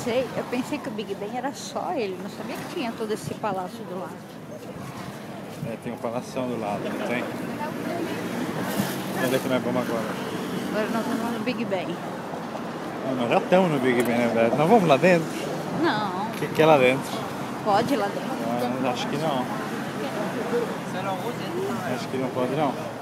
pensei que o Big Ben era só ele, não sabia que tinha todo esse palácio do lado. É, tem um palação do lado, não tem? Onde é que nós vamos agora? Agora nós vamos no Big Ben. Ah, nós já estamos no Big Ben, na verdade. Nós vamos lá dentro? Não, O que é lá dentro? pode ir lá dentro. Ah, acho que não. Acho que não pode não.